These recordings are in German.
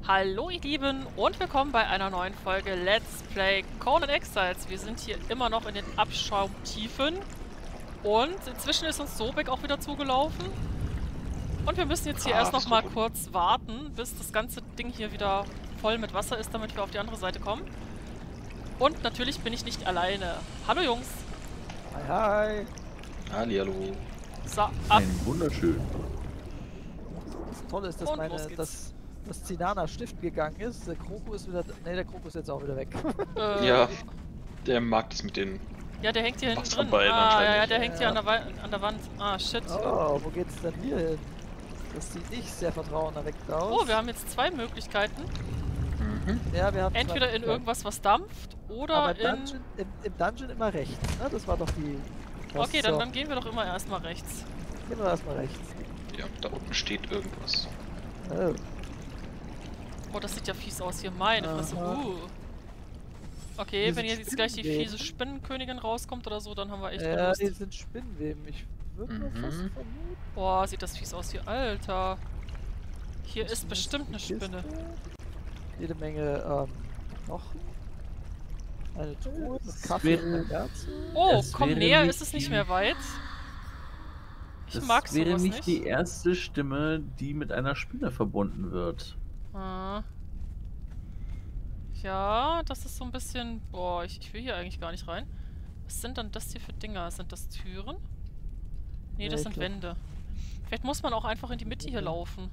Hallo ihr Lieben und willkommen bei einer neuen Folge Let's Play Conan Exiles. Wir sind hier immer noch in den Abschaumtiefen und inzwischen ist uns Sobek auch wieder zugelaufen. Und wir müssen jetzt hier erst noch mal kurz warten, bis das ganze Ding hier wieder voll mit Wasser ist, damit wir auf die andere Seite kommen. Und natürlich bin ich nicht alleine. Hallo Jungs. Hi, hi. Hallihallo. So, ab. Ein wunderschön. Das Tolle ist, dass Und das Zinana Stift gegangen ist. Der Kroko ist wieder. Ne, der Kroko ist jetzt auch wieder weg. Ja, der mag das mit den... Ja, der hängt hier hinten drin. Wasserballen Ja, anscheinend. der hängt hier an der Wand. Ah, shit. Oh, wo geht's denn hier hin? Das sieht nicht sehr vertrauenerweckend aus. Oh, wir haben jetzt zwei Möglichkeiten. Ja, wir haben Entweder zwei- in irgendwas, was dampft, oder Aber in... im Dungeon immer rechts. Ne? Das war doch die. Das Okay, so. dann gehen wir doch immer erstmal rechts. Gehen wir erstmal rechts. Ja, da unten steht irgendwas. Oh. Oh, das sieht ja fies aus hier. Meine Fresse. Aha. Okay, Hier wenn sind jetzt gleich die Spinnenweben. fiese Spinnenkönigin rauskommt oder so, dann haben wir echt Ja, Verlust. die sind Spinnenweben. Ich würde mal fast vermuten. Boah, sieht das fies aus hier. Alter. Hier Das ist bestimmt eine Kiste. Spinne. Jede Menge Knochen. Eine Truhe mit Kaffee wäre- und einer Kerze. Oh, Es komm wäre näher, nicht ist es nicht die- mehr weit. Ich Das mag wäre sowas nicht die erste Stimme, die mit einer Spinne verbunden wird. Ah. Ja, das ist so ein bisschen... Boah, ich will hier eigentlich gar nicht rein. Was sind dann das hier für Dinger? Sind das Türen? Nee, das ich sind glaub- Wände. Vielleicht muss man auch einfach in die Mitte hier laufen.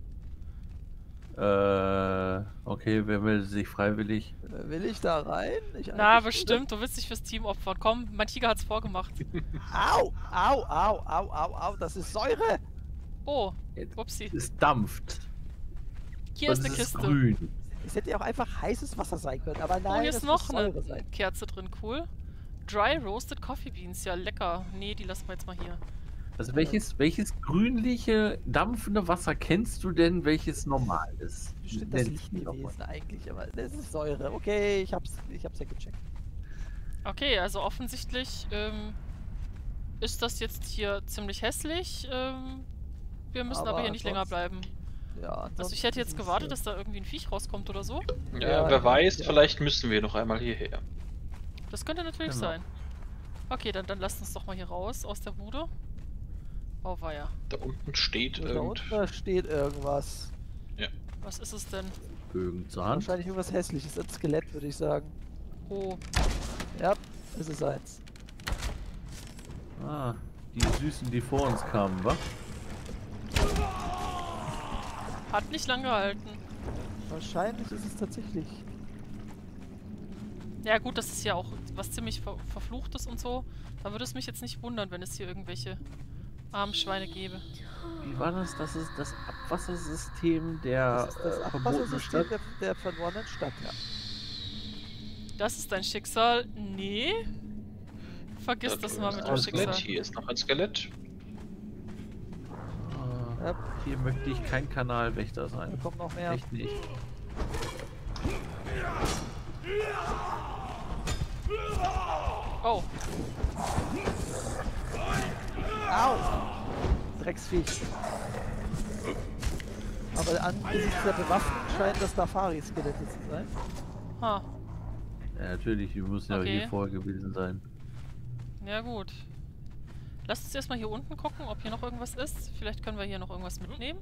Okay, wer will sich freiwillig? Will ich da rein? Ich Na, eigentlich bestimmt. Du willst dich fürs Team opfern. Komm, mein Tiger hat's vorgemacht. nicht. Au! Au, au, au, au, au, das ist Säure! Oh, upsi. Es dampft. Hier ist Und eine es Kiste. grün. Es hätte ja auch einfach heißes Wasser sein können, aber Oh, nein, hier es ist muss noch eine Säure sein. Kerze drin. Cool. Dry Roasted Coffee Beans. Ja, lecker. Nee, die lassen wir jetzt mal hier. Also welches grünliche, dampfende Wasser kennst du denn, welches normal ist? Bestimmt das Nenn's mir doch mal. Licht gewesen eigentlich, aber das ist Säure. Okay, ich hab's ja gecheckt. Okay, also offensichtlich ist das jetzt hier ziemlich hässlich. Wir müssen aber hier nicht länger bleiben. Ja, Also ich hätte jetzt gewartet, dass da irgendwie ein Viech rauskommt oder so. Ja, Ja, wer weiß, ja. vielleicht müssen wir noch einmal hierher. Das könnte natürlich Genau. sein. Okay, dann lasst uns doch mal hier raus aus der Bude. Oh weia. Da unten steht Da unten steht irgendwas. Was ist es denn? Bögen zur Hand. Wahrscheinlich irgendwas Hässliches. Ein Skelett, würde ich sagen. Oh, Ja, ist es eins. Ah, die Süßen, die vor uns kamen, wa? hat nicht lang gehalten. Wahrscheinlich ist es tatsächlich. Ja gut, das ist ja auch was ziemlich Verfluchtes und so. Da würde es mich jetzt nicht wundern, wenn es hier irgendwelche armen Schweine gäbe. Wie war das? Das ist das Abwassersystem der Das ist das verbotenen Abwassersystem Stadt. der verlorenen Stadt, ja. Das ist dein Schicksal? Nee. Vergiss das mal mit dem ein Schicksal. Skelett. Hier ist noch ein Skelett. Ah, Ja. Hier möchte ich kein Kanalwächter Da sein. kommt noch mehr. Echt nicht. Oh, Au! Drecksviech. Aber angesichts der Bewaffnung scheint das Dafari-Skelette zu sein. ha. Ja, natürlich, wir müssen ja Okay. hier vorher gewesen sein. Ja gut. Lasst uns erstmal hier unten gucken, ob hier noch irgendwas ist. Vielleicht können wir hier noch irgendwas mitnehmen.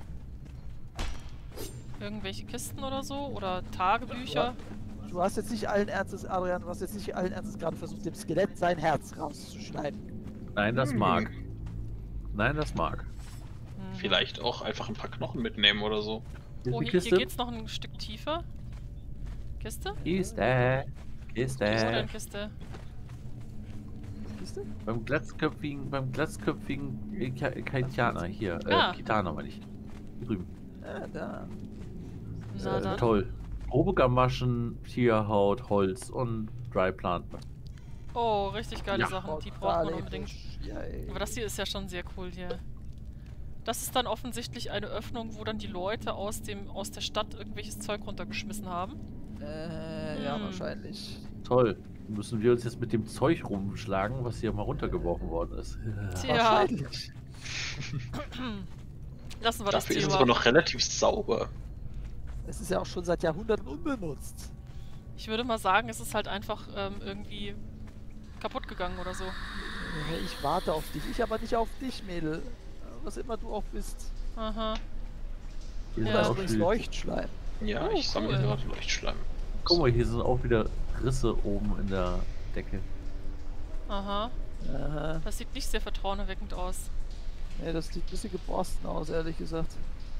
Irgendwelche Kisten oder so. Oder Tagebücher. Du hast jetzt nicht allen Ernstes, Adrian, du hast jetzt nicht allen Ernstes gerade versucht, dem Skelett sein Herz rauszuschneiden. Nein, das mag. Nein, das mag. Mhm. Vielleicht auch einfach ein paar Knochen mitnehmen oder so. Hier ist Oh, eine hier Kiste. geht's noch ein Stück tiefer. Kiste? Kiste. Wo ist denn Kiste? Siehst du? Beim glatzköpfigen Kaitianer hier. Ah. Kitana meine ich. Hier drüben. Ja, da. Na dann. Toll. Probegamaschen, Tierhaut, Holz und Dry Plant. Oh, richtig geile Ja. Sachen. Die braucht man unbedingt. Aber das hier ist ja schon sehr cool hier. Das ist dann offensichtlich eine Öffnung, wo dann die Leute aus der Stadt irgendwelches Zeug runtergeschmissen haben. Ja, Hm. wahrscheinlich. Toll. Müssen wir uns jetzt mit dem Zeug rumschlagen, was hier mal runtergeworfen worden ist. Tja, Wahrscheinlich. lassen wir das Dafür ist es Thema. aber noch relativ sauber. Es ist ja auch schon seit Jahrhunderten unbenutzt. Ich würde mal sagen, es ist halt einfach irgendwie kaputt gegangen oder so. Ich warte auf dich, ich aber nicht auf dich, Mädel. Was immer du auch bist. Aha. Hier Ja. sind Das ist auch übrigens viel- Leuchtschleim. Ja, Oh, ich sammle cool. gerade Leuchtschleim. Guck mal, hier sind auch wieder Risse oben in der Decke. Aha. Das sieht nicht sehr vertrauenerweckend aus. Nee, das sieht ein bisschen geborsten aus, ehrlich gesagt.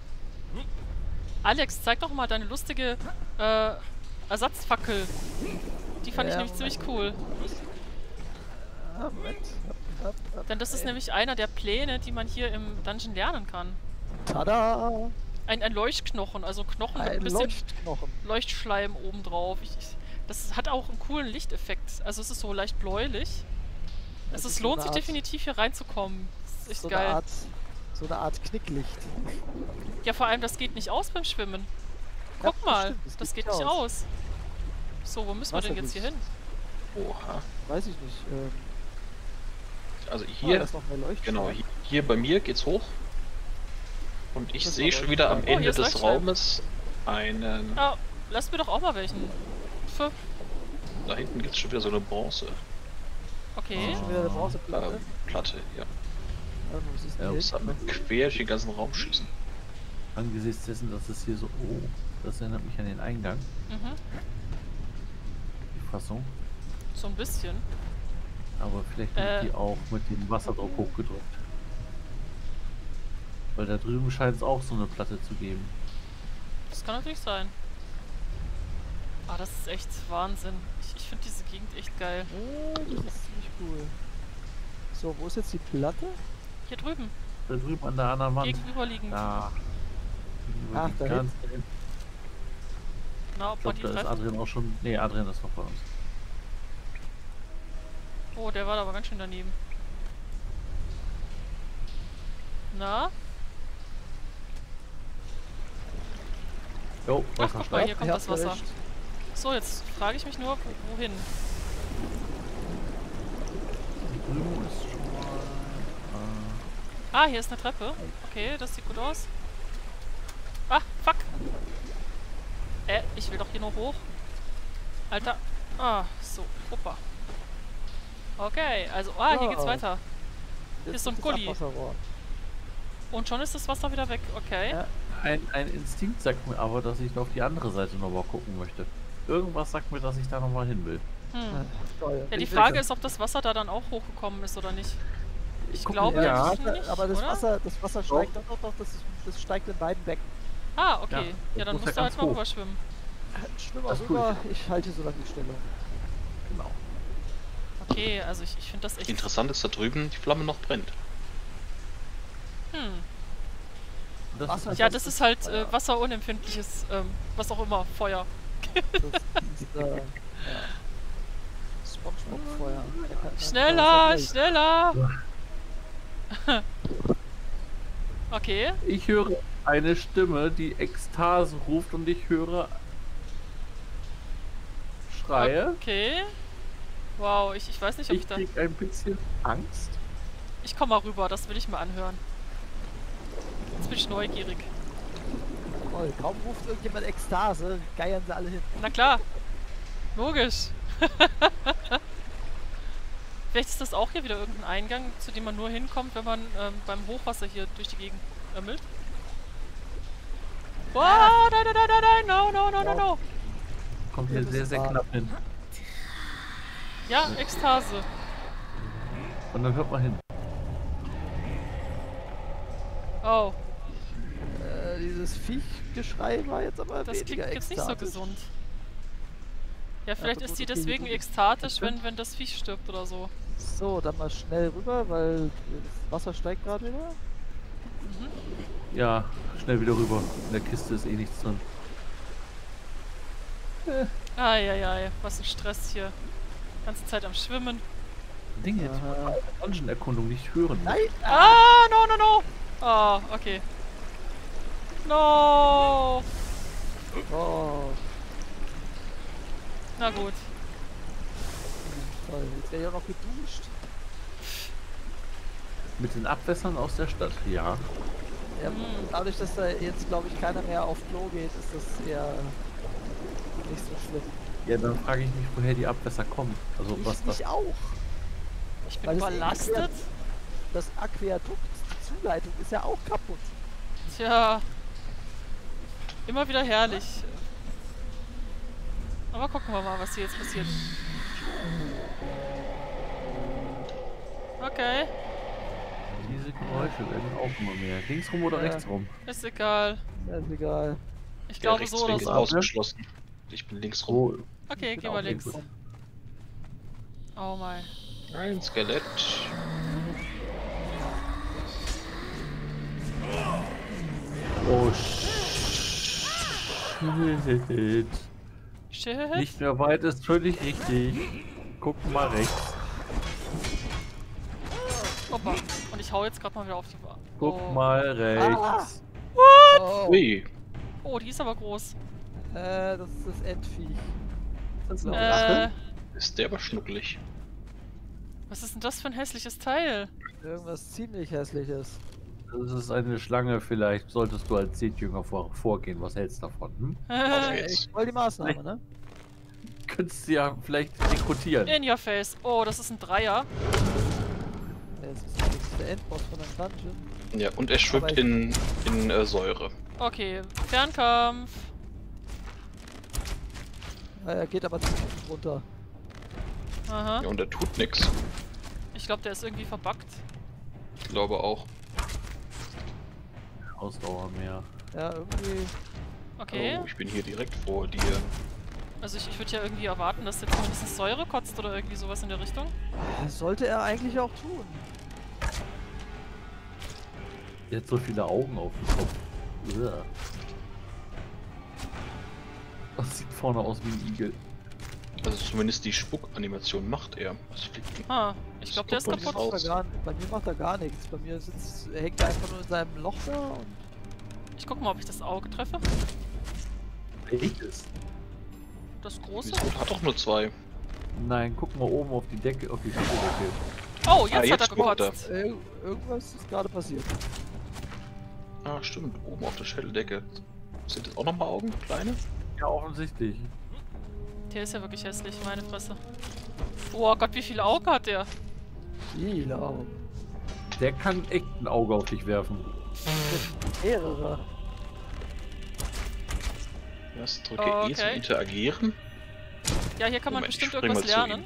Alex, zeig doch mal deine lustige Ersatzfackel. Die fand ich Ja, nämlich ziemlich cool. Moment. Denn das ist nämlich einer der Pläne, die man hier im Dungeon lernen kann. Tada! Ein Leuchtknochen, also Knochen mit ein Ein bisschen Leuchtknochen. Leuchtschleim obendrauf. Das hat auch einen coolen Lichteffekt. Also es ist so leicht bläulich. Das Es ist so lohnt eine sich Art- definitiv hier reinzukommen. Das ist echt So geil. so eine Art Knicklicht. Ja, vor allem, das geht nicht aus beim Schwimmen. Ja, Guck mal, stimmt, das geht nicht aus. So, wo müssen wir denn jetzt hier hin? Oha. Weiß ich nicht. Also Da hier, ist noch mehr Leuchtschleim. genau, hier bei mir geht's hoch. Und ich Das sehe war schon wieder am Leuchtschleim. Oh, hier Ende ist des Leuchtschleim. Raumes einen... Ah, lass mir doch auch mal welchen. Pf, Da hinten gibt's schon wieder so eine Bronze. okay. Schon wieder eine Bronzeplatte. Platte, ja. Was ist Ja, denn Muss hier? dann quer durch den ganzen Raum schießen. Angesichts dessen, dass es hier so... Oh, das erinnert mich an den Eingang. Mhm. Die Fassung. So ein bisschen. Aber vielleicht wird die auch mit dem Wasserdruck hochgedrückt. Weil da drüben scheint es auch so eine Platte zu geben. Das kann natürlich sein. Ah, das ist echt Wahnsinn. Ich finde diese Gegend echt geil. Das ist ziemlich cool. So, wo ist jetzt die Platte? Hier drüben, Da drüben an der anderen Wand. gegenüberliegend. Da. Gegenüber Ach, liegt da ganz hinten. Na, ob Ich man glaube, die da ist treffen? Adrian auch schon... Nee, Adrian ist noch bei uns. Oh, der war da aber ganz schön daneben. Na? Jo, Ach, guck mal, hier kommt Ja, das Wasser. erwischt. So, jetzt frage ich mich nur, wohin? drüben ist schon mal... Ah, hier ist eine Treppe. Okay, das sieht gut aus. Ah, fuck! Ich will doch hier nur hoch. Alter. Ah, so, Opa. Okay, also, hier geht's Ja. weiter. Jetzt ist so ein gibt es Gully. Abwasserrohr. Und schon ist das Wasser wieder weg, okay. Ja. Ein Instinkt sagt mir aber, dass ich auf die andere Seite nochmal gucken möchte. Irgendwas sagt mir, dass ich da nochmal hin will. Hm. Toll. Ja, die Frage ist, ob das Wasser da dann auch hochgekommen ist oder nicht. Ich Guck glaube mal, ja, nicht, aber das oder? Wasser steigt doch, das steigt in beiden Becken. Ah, okay. Ja, Ja, das dann muss musst ja du halt ganz mal hoch. rüberschwimmen. Schwimm mal Das tue rüber, ich halte so lange die Stellung. Genau. Okay, also ich finde das echt... Interessant ist, da drüben die Flamme noch brennt. Hm. Und das Wasser- Ja, das ist halt wasserunempfindliches, was auch immer, Feuer. Das ist, ja. Spongebob-Feuer. Der kann- Schneller, der schneller! Okay. Ich höre eine Stimme, die Ekstase ruft und ich höre Schreie. Okay. Wow, ich weiß nicht, ob ich Ich da... krieg ein bisschen Angst. Ich komme mal rüber, das will ich mal anhören. Jetzt bin ich neugierig. Toll, kaum ruft irgendjemand Ekstase, geiern sie alle hin. Na klar. Logisch. Vielleicht ist das auch hier wieder irgendein Eingang, zu dem man nur hinkommt, wenn man beim Hochwasser hier durch die Gegend ömmelt. Wow, nein, nein, nein, nein, nein, no, no, no, no, no. Kommt hier Wir sehr, müssen sehr warten. knapp hin. Ja, Ekstase. Und dann hört man hin. Oh, Dieses Viechgeschrei war jetzt aber das weniger klingt jetzt nicht so ekstatisch. gesund. Ja, vielleicht aber ist gut, die okay, deswegen gut. ekstatisch, wenn das Viech stirbt oder so. So, dann mal schnell rüber, weil das Wasser steigt gerade wieder. Ja, schnell wieder rüber. In der Kiste ist eh nichts drin. Eieiei, was ein Stress hier. Ganze Zeit am Schwimmen. Ding jetzt Aha. Dungeon-Erkundung nicht hören. Nein! Ah, no, no, no. Ah, okay. No. Oh, Na gut. toll. Jetzt wäre ja noch geduscht. Mit den Abwässern aus der Stadt, ja. Ja, dadurch, dass da jetzt, glaube ich, keiner mehr auf Klo geht, ist das eher nicht so schlimm. Ja, dann frage ich mich, woher die Abwässer kommen. Also was das. Ich auch. Ich bin Weil überlastet. Das Aquädukt, die Zuleitung ist ja auch kaputt. Tja. Immer wieder herrlich. Aber gucken wir mal, was hier jetzt passiert. Okay, Diese Geräusche werden auch immer mehr. Links rum oder Ja. rechts rum? ist egal. Ja, ist egal. Ich Der glaube so oder Rechtsweg ist so. ausgeschlossen. Ich bin links rum. Wo? Okay, bin gehen auch wir links. links rum. Oh mein. Ein Skelett. Oh shit. Shit. Nicht mehr weit ist völlig richtig. Guck mal rechts. Opa. Und ich hau jetzt gerade mal wieder auf die Bar. Guck mal rechts. Oh, Ui. Oh, die ist aber groß. das ist das Endviech. Das ist eine Äh, Rache. Ist der aber schnucklig. was ist denn das für ein hässliches Teil? Irgendwas ziemlich hässliches. Das ist eine Schlange, vielleicht solltest du als Seetjünger vorgehen. Was hältst du davon? Hm? Auf jetzt. Voll die Maßnahme, ne? Könntest du ja vielleicht rekrutieren. In your face. Oh, das ist ein Dreier. Das ist der Endboss von einem Dungeon. Ja, und er schwimmt Aber in Säure. Okay, Fernkampf. Ja, er geht aber ziemlich gut runter. Aha. Ja, und er tut nichts. Ich glaube, der ist irgendwie verbuggt. Ich glaube auch. Ausdauer mehr. Ja, irgendwie. Okay. Oh, ich bin hier direkt vor dir. Also ich würde ja irgendwie erwarten, dass der zumindest Säure kotzt oder irgendwie sowas in der Richtung. Das sollte er eigentlich auch tun. Der hat so viele Augen auf dem Kopf. Uah. Das sieht vorne aus wie ein Igel. Also zumindest die Spuckanimation macht er. Das fliegt Ah, ich glaube, der ist Guck mal, kaputt. raus. Bei mir macht er gar nichts. Bei mir hängt er einfach nur in seinem Loch da und. Ich guck mal, ob ich das Auge treffe. Echtes. Das große. Wieso? Hat doch nur zwei. Nein, guck mal oben auf die Decke, auf die Decke. Oh, jetzt, jetzt hat er guckt er. gekotzt. Irgendwas ist gerade passiert. Ah, stimmt. Oben auf der Schädeldecke. Sind das auch nochmal Augen? Kleine? Ja, offensichtlich. Der ist ja wirklich hässlich, meine Fresse. Oh Gott, wie viele Augen hat der? Viele Augen. Der kann echt ein Auge auf dich werfen. Mehrere. Das drücke Oh, E zum okay. Interagieren. Ja, hier kann man Moment, ich bestimmt spring mal irgendwas zu lernen.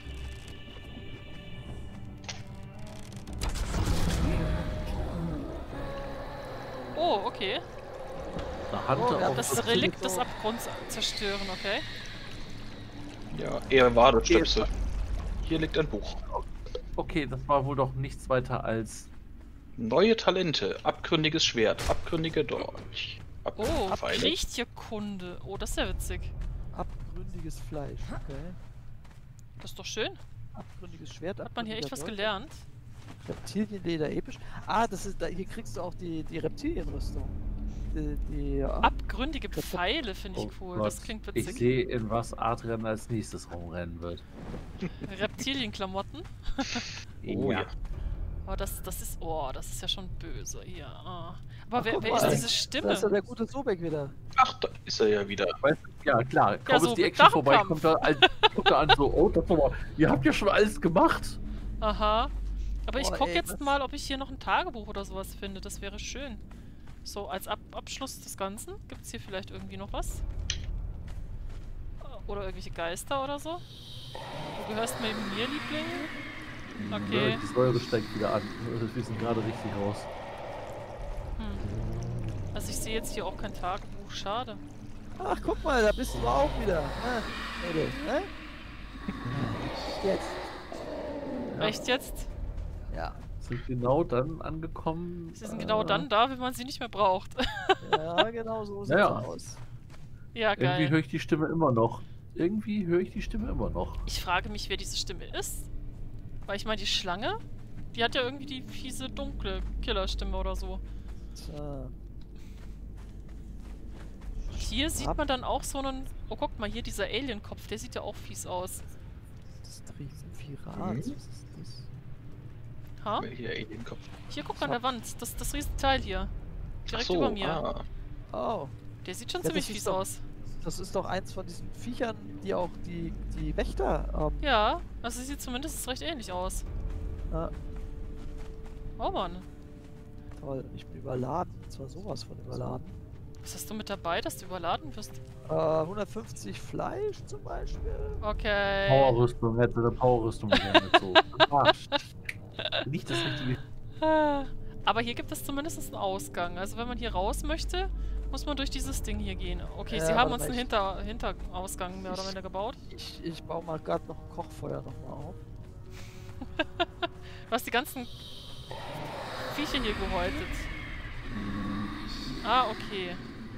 Oh, okay. Eine Hand Oh, ja, auf Das Relikt des Abgrunds zerstören, okay. Ja, er war der Stöpsel. Hier liegt ein Buch. Okay, das war wohl doch nichts weiter als. Neue Talente, abgründiges Schwert, abgründiger Dolch. Oh, Pfeile. Kriechtierkunde. Oh, das ist ja witzig. Abgründiges Fleisch. Okay. Das ist doch schön. Abgründiges Schwert. Hat man hier echt was abgründiger gelernt. Dolch. Reptilienleder episch. Ah, das ist da. Hier kriegst du auch die Reptilienrüstung. Abgründige Pfeile finde ich cool. Gott, Das klingt ich witzig. sehe, in was Adrian als nächstes rumrennen wird. Reptilienklamotten. Oh ja. Oh, das ist. Oh, das ist ja schon böse hier. Ah. Aber Ach, wer guck ist mal, diese Da Stimme? ist ja der gute Sobek wieder. Ach, da ist er ja wieder. Weißt du, ja, klar. Kaum so ist die mit Action vorbei, Dachkampf. guckt er an so, oh, das war, ihr habt ja schon alles gemacht. Aha. Aber ich Boah, guck ey, jetzt was- mal, ob ich hier noch ein Tagebuch oder sowas finde. Das wäre schön. So, als Abschluss des Ganzen. Gibt es hier vielleicht irgendwie noch was? Oder irgendwelche Geister oder so? Du gehörst mir, Liebling. Okay. Ja, die Säure steigt wieder an. Wir sind gerade richtig raus. Hm. Also ich sehe jetzt hier auch kein Tagebuch. Schade. Ach, guck mal, da bist du auch wieder. Mädel, ne? Jetzt. Ja. Echt jetzt? Ja. Sind genau dann angekommen. Sie sind genau dann da, wenn man sie nicht mehr braucht. Ja, genau so sieht's Ja. aus. Ja, Irgendwie geil. höre ich die Stimme immer noch. Irgendwie höre ich die Stimme immer noch. Ich frage mich, wer diese Stimme ist. Weil ich meine, die Schlange, die hat ja irgendwie die fiese, dunkle Killerstimme oder so. Tja. Hier sieht man dann auch so einen... Oh, guck mal, hier dieser Alien-Kopf, der sieht ja auch fies aus. Das ist ein Riesenpirat. Mhm. Was ist das? Ha? Hier Alienkopf. Hier, guck mal an der Wand. Das Riesenteil hier. Direkt so, über mir. Ah. Oh. Der sieht schon Ja, ziemlich das ist fies doch- aus. Das ist doch eins von diesen Viechern, die auch die Wächter. Ja, also sie sieht zumindest recht ähnlich aus. Ja, Oh Mann. toll. Ich bin überladen. Und zwar sowas von überladen. Was hast du mit dabei, dass du überladen wirst? 150 Fleisch zum Beispiel. Okay. Powerrüstung, hätte eine Powerrüstung gerne so. Nicht das richtige. Aber hier gibt es zumindest einen Ausgang. Also wenn man hier raus möchte, muss man durch dieses Ding hier gehen. Okay, Ja, sie haben warte uns mal, einen Hinterausgang mehr oder weniger gebaut. Ich baue mal gerade noch ein Kochfeuer nochmal auf. Du hast die ganzen Viecher hier gehäutet. Ah, okay.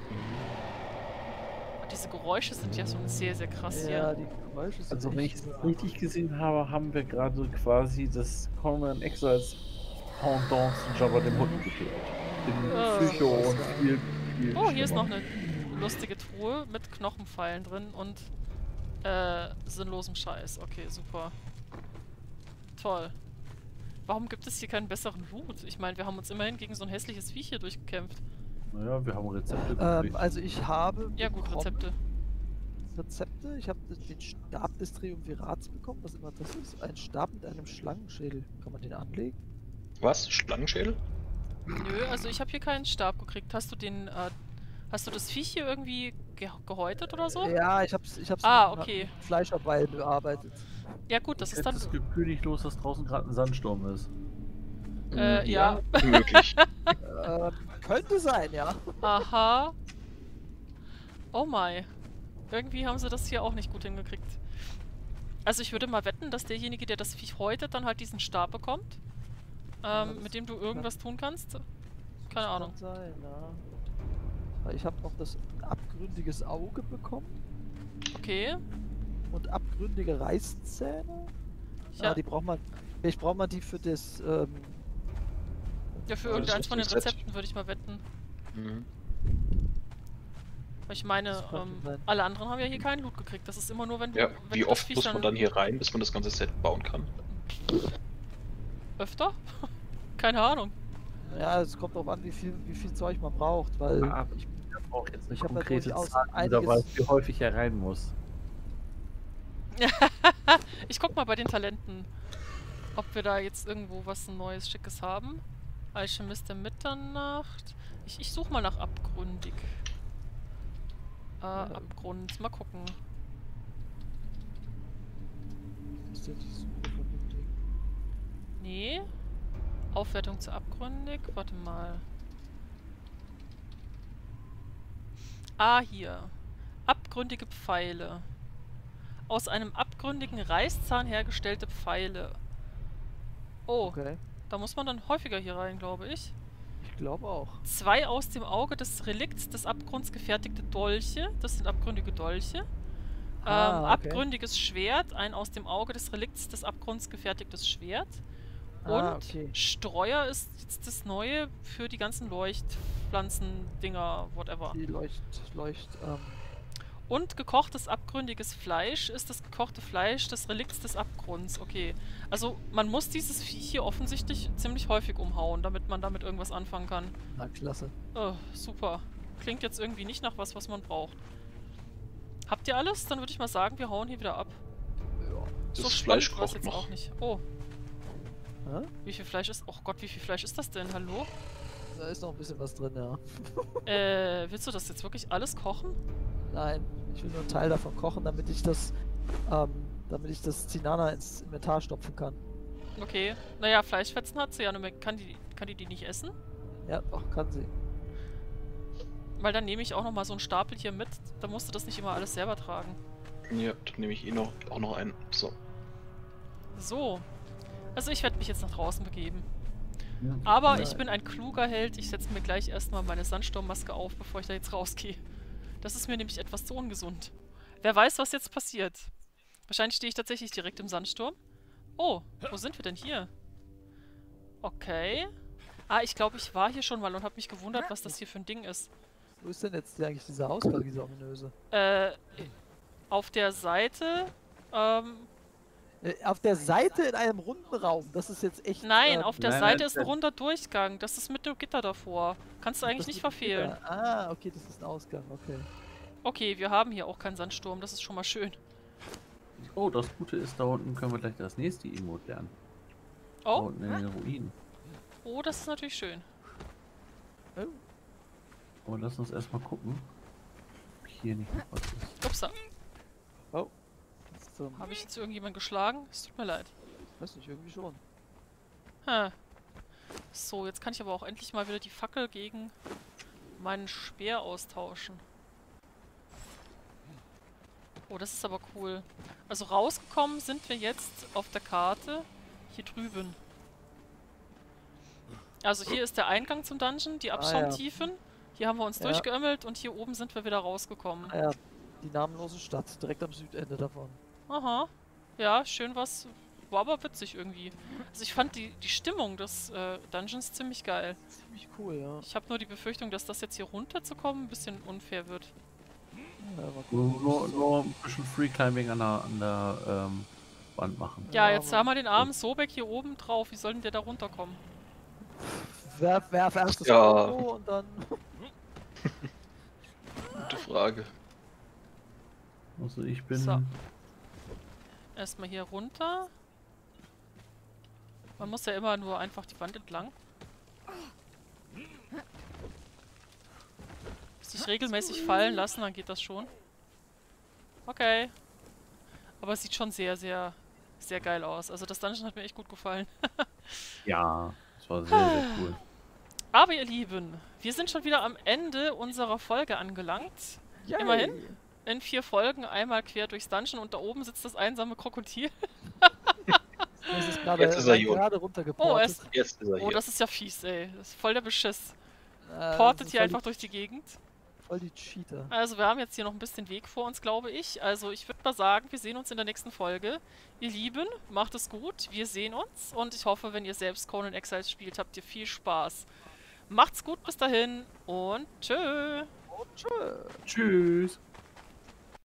Und diese Geräusche sind ja schon sehr, sehr krass Ja, hier. die Geräusche sind Also wenn ich echt es richtig gesehen habe, haben wir gerade quasi das Conan Exiles Pendant zu Jabba dem Hutten getötet. In Psycho und viel Oh, hier ist noch schlimmer. eine lustige Truhe mit Knochenpfeilen drin und sinnlosem Scheiß. Okay, super. Toll. Warum gibt es hier keinen besseren Loot? Ich meine, wir haben uns immerhin gegen so ein hässliches Viech hier durchgekämpft. Naja, wir haben Rezepte gekriegt. Also ich habe Ja gut, bekommen Rezepte. Rezepte. Ich habe den Stab des Triumvirats bekommen, was immer das ist. Ein Stab mit einem Schlangenschädel. Kann man den anlegen? Was? Schlangenschädel? Nö, also ich habe hier keinen Stab gekriegt. Hast du hast du das Viech hier irgendwie gehäutet oder so? Ja, ich hab's Ah, mit okay. Fleischabweil bearbeitet. Ja gut, das Ich ist hätte dann... das Gefühl nicht los, dass draußen gerade ein Sandsturm ist. ja. Möglich. Könnte sein, ja. Aha. Oh my. Irgendwie haben sie das hier auch nicht gut hingekriegt. Also ich würde mal wetten, dass derjenige, der das Viech häutet, dann halt diesen Stab bekommt. das Mit dem du irgendwas tun kannst. Keine Ahnung. Kann sein, ja. Weil ich habe noch das abgründiges Auge bekommen Okay. und abgründige Reißzähne. Ja, Die braucht man. Ich brauche mal die für das. ja für das irgendeins von den Rezept. Rezepten würde ich mal wetten. Mhm. Weil ich meine, Das kann sein. alle anderen haben ja hier keinen Loot gekriegt. Das ist immer nur, wenn du... Ja, wenn wie du das oft Viech muss man dann hier rein, bis man das ganze Set bauen kann? Öfter? Keine Ahnung. Ja, es kommt darauf an, wie viel Zeug man braucht, weil Aber ich brauche jetzt eine Ich hab da konkrete durchaus Zahl, da einiges- weiß, wie häufig er rein muss. Ich guck mal bei den Talenten, ob wir da jetzt irgendwo was Neues, Schickes haben. Alchemist der Mitternacht. Ich suche mal nach abgründig. Abgrund. Mal gucken. ist ja die Suche von dem Ding. Nee. Aufwertung zu abgründig. Warte mal. Ah, hier. Abgründige Pfeile. Aus einem abgründigen Reißzahn hergestellte Pfeile. Oh, Okay, da muss man dann häufiger hier rein, glaube ich. ich glaube auch. 2 aus dem Auge des Relikts des Abgrunds gefertigte Dolche. Das sind abgründige Dolche. Okay. Abgründiges Schwert. Ein aus dem Auge des Relikts des Abgrunds gefertigtes Schwert. Und Okay. Streuer ist jetzt das Neue für die ganzen Leuchtpflanzen-Dinger, whatever. Die Und gekochtes abgründiges Fleisch ist das gekochte Fleisch des Relikts des Abgrunds. Okay. Also man muss dieses Viech hier offensichtlich ziemlich häufig umhauen, damit man damit irgendwas anfangen kann. Na, klasse. Oh, super. Klingt jetzt irgendwie nicht nach was man braucht. Habt ihr alles? Dann würde ich mal sagen, wir hauen hier wieder ab. Ja. Das spannend Fleisch war's kocht jetzt noch. auch nicht. Oh, Hä? wie viel Fleisch ist... Oh Gott, wie viel Fleisch ist das denn? Hallo? Da ist noch ein bisschen was drin, ja. Willst du das jetzt wirklich alles kochen? Nein, ich will nur einen Teil davon kochen, damit ich das Zinana ins Inventar stopfen kann. Okay. Naja, Fleischfetzen hat sie ja. Nur kann die nicht essen? Ja, doch, kann sie. Weil dann nehme ich auch nochmal so einen Stapel hier mit. Da musst du das nicht immer alles selber tragen. Ja, dann nehme ich auch noch einen. So. So. Also ich werde mich jetzt nach draußen begeben. Ja. Aber Ja. ich bin ein kluger Held. Ich setze mir gleich erstmal meine Sandsturmmaske auf, bevor ich da jetzt rausgehe. Das ist mir nämlich etwas zu ungesund. Wer weiß, was jetzt passiert. Wahrscheinlich stehe ich tatsächlich direkt im Sandsturm. Oh, wo sind wir denn hier? Okay. Ah, ich glaube, ich war hier schon mal und habe mich gewundert, was das hier für ein Ding ist. Wo ist denn jetzt eigentlich dieser Ausgang, dieser ominöse? Auf der Seite, Ja, Auf der Seite in einem runden Raum. Das ist jetzt echt. Nein, auf der nein, Seite nein, ist ein runder Durchgang. Das ist mit dem Gitter davor. Kannst du eigentlich das nicht mit dem verfehlen. Gitter. Ah, okay, das ist ein Ausgang, okay. Okay, wir haben hier auch keinen Sandsturm. Das ist schon mal schön. Oh, das Gute ist, da unten können wir gleich das nächste Emote lernen. Da Oh, unten in den Ruinen. oh, das ist natürlich schön. Oh, Aber lass uns erstmal gucken, ob hier nicht noch was ist. Upsa. das ist so, Habe ich jetzt irgendjemand geschlagen? Es tut mir leid. weiß nicht, irgendwie schon. Hm. So, jetzt kann ich aber auch endlich mal wieder die Fackel gegen meinen Speer austauschen. Oh, das ist aber cool. Also rausgekommen sind wir jetzt auf der Karte hier drüben. Also hier ist der Eingang zum Dungeon, die Abschaumtiefen. Hier haben wir uns Ja. durchgeömmelt und hier oben sind wir wieder rausgekommen. Ah ja, die namenlose Stadt, direkt am Südende davon. Aha. Ja, schön was. War aber witzig irgendwie. Also ich fand die Stimmung des Dungeons ziemlich geil. Ziemlich cool, ja. Ich habe nur die Befürchtung, dass das jetzt hier runterzukommen ein bisschen unfair wird. Ja, mal gucken. Nur ein bisschen Free Climbing an der Wand machen. Ja, Ja, jetzt aber- haben wir den armen Sobek hier oben drauf. Wie soll denn der da runterkommen? Werf erst das Ja. Auto und dann. Gute Frage. Also ich bin... So. Erstmal hier runter. Man muss ja immer nur einfach die Wand entlang. Sich regelmäßig fallen lassen, dann geht das schon. Okay. Aber es sieht schon sehr, sehr, sehr geil aus. Also das Dungeon hat mir echt gut gefallen. Ja, das war sehr, sehr cool. Aber ihr Lieben, wir sind schon wieder am Ende unserer Folge angelangt. Yay. Immerhin. In 4 Folgen einmal quer durchs Dungeon und da oben sitzt das einsame Krokodil. Das ist Jetzt ist er hier gerade Oh, runtergeportet. Jetzt ist er Oh, hier. das ist ja fies, ey. Das ist voll der Beschiss. Das Portet ist hier voll einfach durch die Gegend. voll die Cheater. Also wir haben jetzt hier noch ein bisschen Weg vor uns, glaube ich. Also ich würde mal sagen, wir sehen uns in der nächsten Folge. Ihr Lieben, macht es gut. Wir sehen uns. Und ich hoffe, wenn ihr selbst Conan Exiles spielt, habt ihr viel Spaß. Macht's gut bis dahin und tschö. Und tschö. Tschüss.